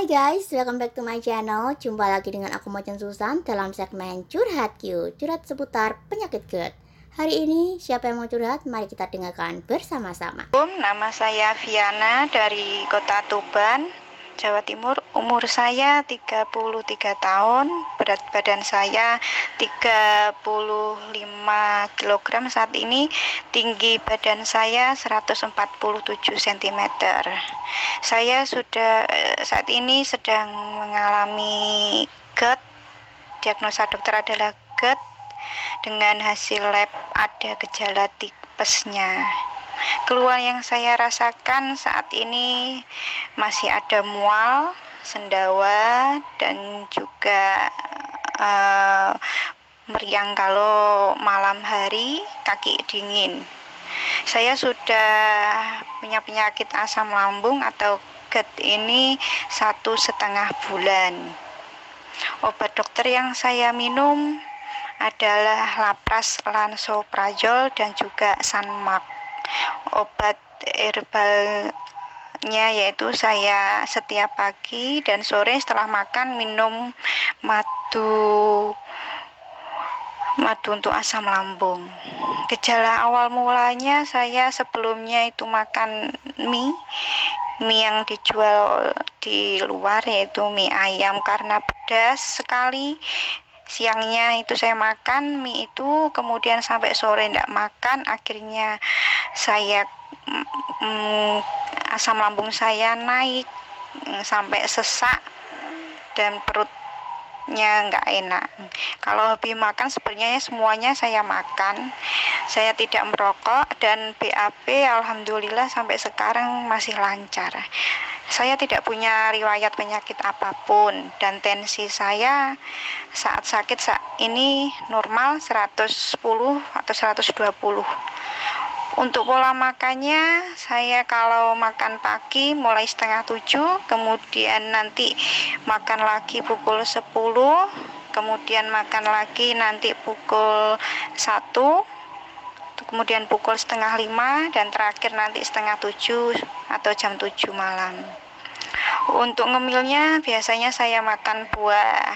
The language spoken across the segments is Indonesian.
guys, welcome back to my channel. Jumpa lagi dengan aku Mocan Susan dalam segmen Curhat Q, curhat seputar penyakit GERD. Hari ini siapa yang mau curhat? Mari kita dengarkan bersama-sama. Nama saya Viana dari Kota Tuban, Jawa Timur. Umur saya 33 tahun, berat badan saya 35 kg saat ini, tinggi badan saya 147 cm. Saya saat ini sedang mengalami GERD. Diagnosa dokter adalah GERD. Dengan hasil lab ada gejala tipesnya. Keluhan yang saya rasakan saat ini masih ada mual, sendawa, dan juga meriang kalau malam hari, kaki dingin. Saya sudah punya penyakit asam lambung atau GERD ini 1,5 bulan. Obat dokter yang saya minum adalah Lapras, Lansoprazol, dan juga Sanmak. Obat herbalnya yaitu saya setiap pagi dan sore setelah makan minum madu untuk asam lambung. Gejala awal mulanya saya sebelumnya itu makan mie yang dijual di luar, yaitu mie ayam, karena pedas sekali. Siangnya itu saya makan mie itu, kemudian sampai sore tidak makan, akhirnya saya asam lambung saya naik sampai sesak dan perutnya nggak enak. Kalau hobi makan sebenarnya semuanya saya makan. Saya tidak merokok dan BAB alhamdulillah sampai sekarang masih lancar. Saya tidak punya riwayat penyakit apapun dan tensi saya saat sakit ini normal 110 atau 120. Untuk pola makannya, saya kalau makan pagi mulai 6:30, kemudian nanti makan lagi pukul 10, kemudian makan lagi nanti pukul 1, kemudian pukul 4:30, dan terakhir nanti 6:30 atau jam 7 malam. Untuk ngemilnya biasanya saya makan buah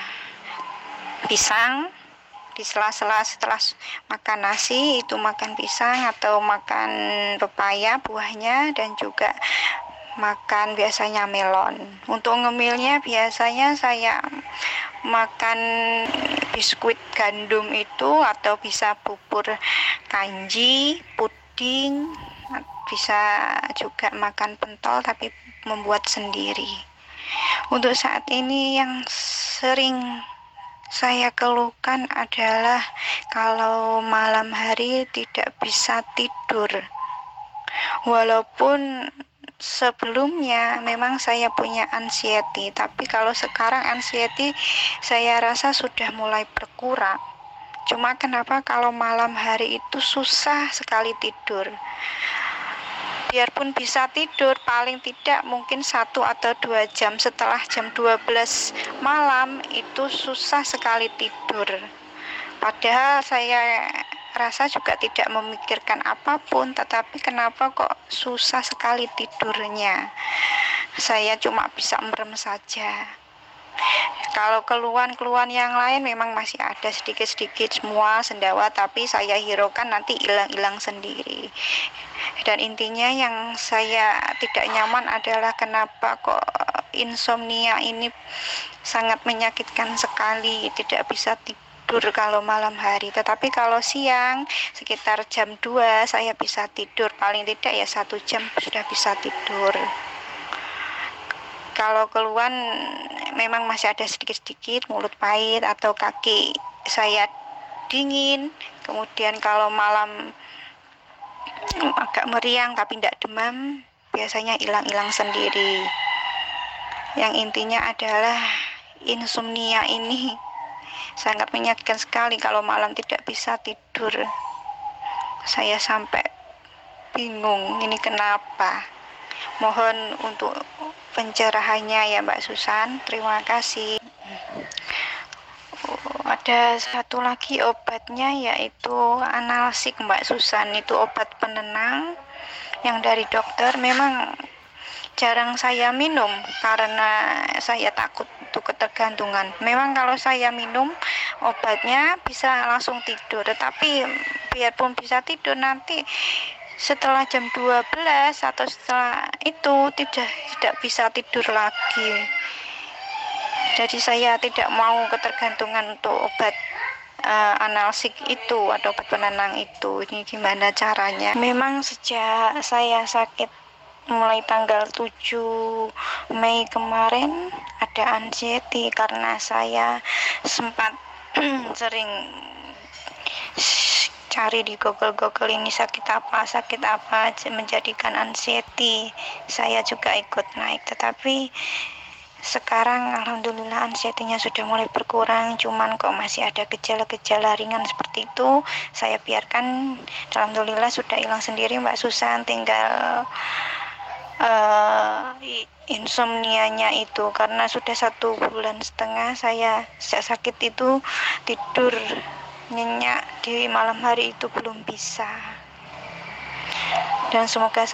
pisang di sela-sela setelah makan nasi, itu makan pisang atau makan pepaya buahnya, dan juga makan biasanya melon. Untuk ngemilnya biasanya saya makan biskuit gandum itu, atau bisa bubur kanji, puding, bisa juga makan pentol tapi membuat sendiri. Untuk saat ini yang sering saya keluhkan adalah kalau malam hari tidak bisa tidur. Walaupun sebelumnya memang saya punya anxiety, tapi kalau sekarang anxiety saya rasa sudah mulai berkurang. Cuma kenapa kalau malam hari itu susah sekali tidur. Biarpun bisa tidur, paling tidak mungkin 1 atau 2 jam setelah jam 12 malam itu susah sekali tidur. Padahal saya rasa juga tidak memikirkan apapun, tetapi kenapa kok susah sekali tidurnya. Saya cuma bisa merem saja. Kalau keluhan yang lain memang masih ada sedikit-sedikit, semua sendawa, tapi saya hiraukan nanti hilang-hilang sendiri. Dan intinya yang saya tidak nyaman adalah kenapa kok insomnia ini sangat menyakitkan sekali, tidak bisa tidur kalau malam hari. Tetapi kalau siang sekitar jam 2 saya bisa tidur, paling tidak ya 1 jam sudah bisa tidur. Kalau keluhan memang masih ada sedikit-sedikit, mulut pahit atau kaki saya dingin. Kemudian kalau malam agak meriang tapi tidak demam, biasanya hilang-hilang sendiri. Yang intinya adalah insomnia ini sangat menyakitkan sekali kalau malam tidak bisa tidur. Saya sampai bingung ini kenapa. Mohon untuk pencerahannya ya Mbak Susan, terima kasih. Ada satu lagi obatnya yaitu analsik Mbak Susan, itu obat penenang yang dari dokter. Memang jarang saya minum karena saya takut itu ketergantungan. Memang kalau saya minum obatnya bisa langsung tidur, tetapi biarpun bisa tidur, nanti setelah jam 12 atau setelah itu tidak bisa tidur lagi. Jadi saya tidak mau ketergantungan untuk obat analsik itu atau obat penenang itu. Ini gimana caranya? Memang sejak saya sakit mulai tanggal 7 Mei kemarin ada anxiety karena saya sempat sering cari di Google ini sakit apa menjadikan anxiety. Saya juga ikut naik, tetapi sekarang alhamdulillah anxiety-nya sudah mulai berkurang, cuman kok masih ada gejala-gejala ringan seperti itu. Saya biarkan, alhamdulillah sudah hilang sendiri Mbak Susan. Tinggal insomnianya itu karena sudah 1,5 bulan saya sejak sakit itu tidur nyenyak di malam hari itu belum bisa. Dan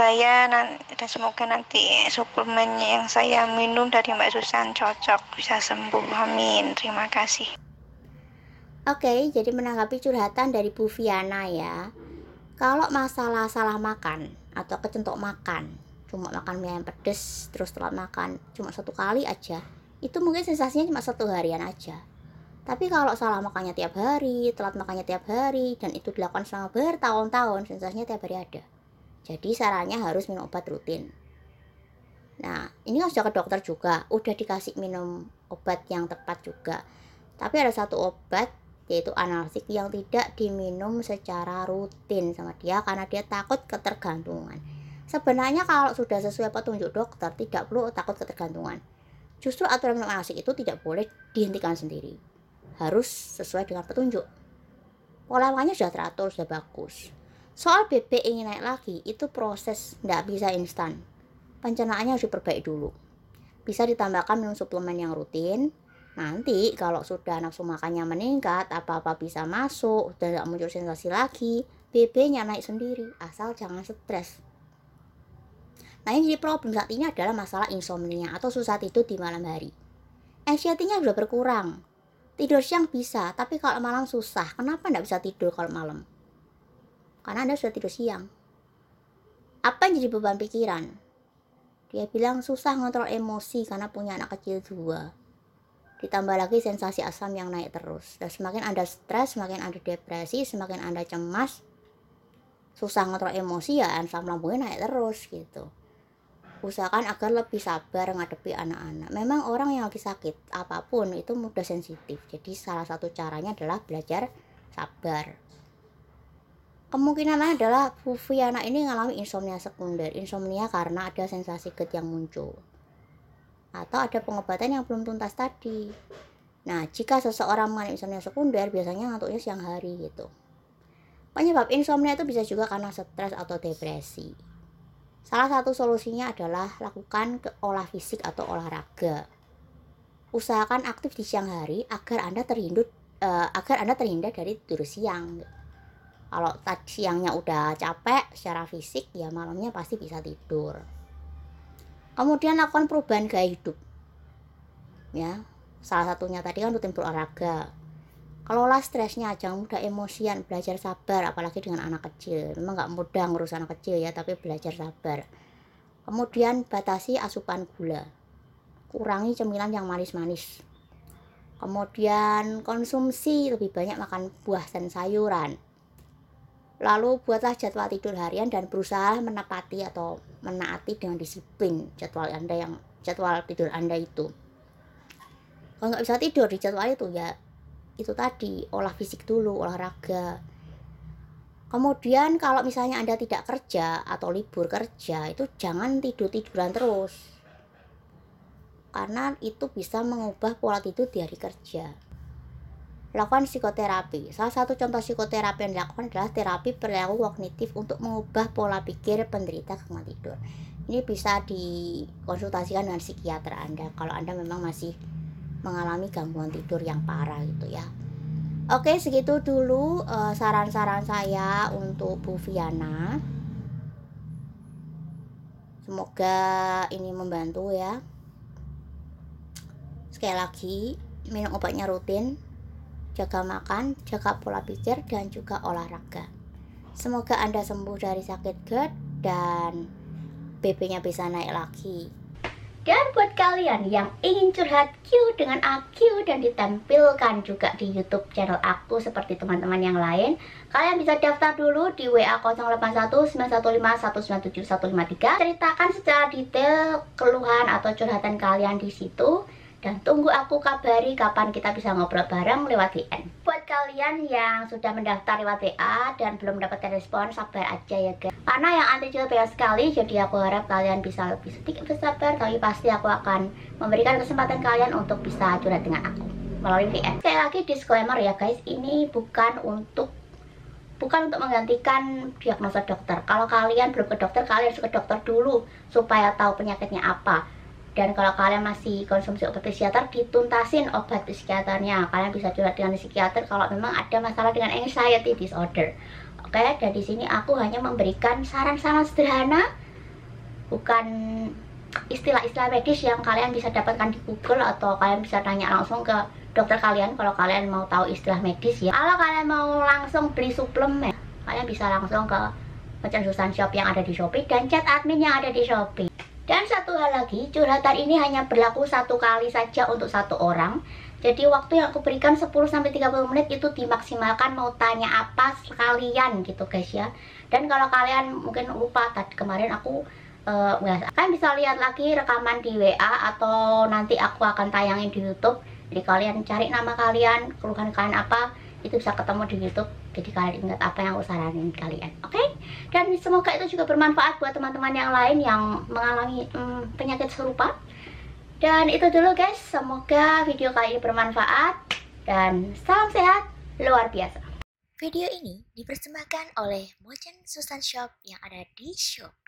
semoga nanti suplemen yang saya minum dari Mbak Susan cocok, bisa sembuh, amin. Terima kasih. Oke, jadi menanggapi curhatan dari Bu Viana ya, kalau masalah salah makan atau kecentok makan, cuma makan mie ayam pedes terus telat makan cuma 1 kali aja, itu mungkin sensasinya cuma 1 harian aja. Tapi kalau salah makannya tiap hari, telat makannya tiap hari, dan itu dilakukan selama bertahun-tahun, sensasinya tiap hari ada. Jadi sarannya harus minum obat rutin. Nah, ini kan sudah ke dokter juga, udah dikasih minum obat yang tepat juga. Tapi ada satu obat, yaitu analsik, yang tidak diminum secara rutin sama dia karena dia takut ketergantungan. Sebenarnya kalau sudah sesuai petunjuk dokter, tidak perlu takut ketergantungan. Justru aturan minum analsik itu tidak boleh dihentikan sendiri, harus sesuai dengan petunjuk. Pola makannya sudah teratur, sudah bagus. Soal BB ingin naik lagi, itu proses, tidak bisa instan. Pencernaannya harus diperbaiki dulu. Bisa ditambahkan minum suplemen yang rutin. Nanti kalau sudah nafsu makannya meningkat, apa-apa bisa masuk, dan tidak muncul sensasi lagi, BB-nya naik sendiri, asal jangan stres. Nah, yang jadi problem saat ini adalah masalah insomnia atau susah tidur di malam hari. Anxiety-nya sudah berkurang. Tidur siang bisa, tapi kalau malam susah. Kenapa tidak bisa tidur kalau malam? Karena Anda sudah tidur siang. Apa yang jadi beban pikiran? Dia bilang susah ngontrol emosi karena punya anak kecil 2. Ditambah lagi sensasi asam yang naik terus. Dan semakin Anda stres, semakin Anda depresi, semakin Anda cemas, susah ngontrol emosi, ya asam lambungnya naik terus gitu. Usahakan agar lebih sabar menghadapi anak-anak. Memang orang yang lagi sakit apapun itu mudah sensitif. Jadi salah satu caranya adalah belajar sabar. Kemungkinan lain adalah Bu Viana ini mengalami insomnia sekunder. Insomnia karena ada sensasi GERD yang muncul, atau ada pengobatan yang belum tuntas tadi. Nah, jika seseorang mengalami insomnia sekunder, biasanya ngantuknya siang hari gitu. Penyebab insomnia itu bisa juga karena stres atau depresi. Salah satu solusinya adalah lakukan olah fisik atau olahraga. Usahakan aktif di siang hari agar Anda terhindar dari tidur siang. Kalau siangnya udah capek secara fisik, ya malamnya pasti bisa tidur. Kemudian lakukan perubahan gaya hidup. Ya, salah satunya tadi kan rutin berolahraga. Kelola stresnya, jangan mudah emosian, belajar sabar, apalagi dengan anak kecil. Memang nggak mudah ngurus anak kecil ya, tapi belajar sabar. Kemudian batasi asupan gula, kurangi cemilan yang manis-manis. Kemudian konsumsi lebih banyak makan buah dan sayuran. Lalu buatlah jadwal tidur harian dan berusaha menepati atau menaati dengan disiplin jadwal tidur Anda itu. Kalau nggak bisa tidur di jadwal itu, ya itu tadi, olah fisik dulu, olahraga. Kemudian kalau misalnya Anda tidak kerja atau libur kerja, itu jangan tiduran terus, karena itu bisa mengubah pola tidur di hari kerja. Lakukan psikoterapi. Salah satu contoh psikoterapi yang dilakukan adalah terapi perilaku kognitif untuk mengubah pola pikir penderita gangguan tidur. Ini bisa dikonsultasikan dengan psikiater Anda kalau Anda memang masih mengalami gangguan tidur yang parah gitu ya. Oke, segitu dulu saran-saran saya untuk Bu Viana. Semoga ini membantu ya. Sekali lagi, minum obatnya rutin, jaga makan, jaga pola pikir, dan juga olahraga. Semoga Anda sembuh dari sakit GERD dan BB-nya bisa naik lagi. Dan buat kalian yang ingin curhat Q dengan AQ dan ditampilkan juga di YouTube channel aku seperti teman-teman yang lain, kalian bisa daftar dulu di WA 081915197193. Ceritakan secara detail keluhan atau curhatan kalian di situ. Dan tunggu aku kabari kapan kita bisa ngobrol bareng lewat DM. Buat kalian yang sudah mendaftar lewat WA dan belum mendapatkan respon, sabar aja ya guys. Karena yang antrinya banyak sekali, jadi aku harap kalian bisa lebih sedikit bersabar. Tapi pasti aku akan memberikan kesempatan kalian untuk bisa curhat dengan aku melalui DM. Sekali lagi disclaimer ya guys, ini bukan untuk menggantikan diagnosa dokter. Kalau kalian belum ke dokter, kalian harus ke dokter dulu supaya tahu penyakitnya apa. Dan kalau kalian masih konsumsi obat psikiater, dituntasin obat psikiaternya. Kalian bisa curhat dengan psikiater kalau memang ada masalah dengan anxiety disorder. Oke, dan di sini aku hanya memberikan saran-saran sederhana, bukan istilah-istilah medis yang kalian bisa dapatkan di Google atau kalian bisa tanya langsung ke dokter kalian kalau kalian mau tahu istilah medis ya. Kalau kalian mau langsung beli suplemen, kalian bisa langsung ke Merchant Susan Shop yang ada di Shopee dan chat admin yang ada di Shopee. Dan satu hal lagi, curhatan ini hanya berlaku 1 kali saja untuk 1 orang. Jadi waktu yang aku berikan 10-30 menit itu dimaksimalkan, mau tanya apa sekalian gitu guys ya. Dan kalau kalian mungkin lupa tadi kemarin aku kalian bisa lihat lagi rekaman di WA atau nanti aku akan tayangin di YouTube. Jadi kalian cari nama kalian, keluhan kalian apa, itu bisa ketemu di YouTube. Jadi kalian ingat apa yang aku saranin kalian, oke? Dan semoga itu juga bermanfaat buat teman-teman yang lain yang mengalami penyakit serupa. Dan itu dulu guys, semoga video kali ini bermanfaat dan salam sehat luar biasa. Video ini dipersembahkan oleh Merchant Susan Shop yang ada di Shopee.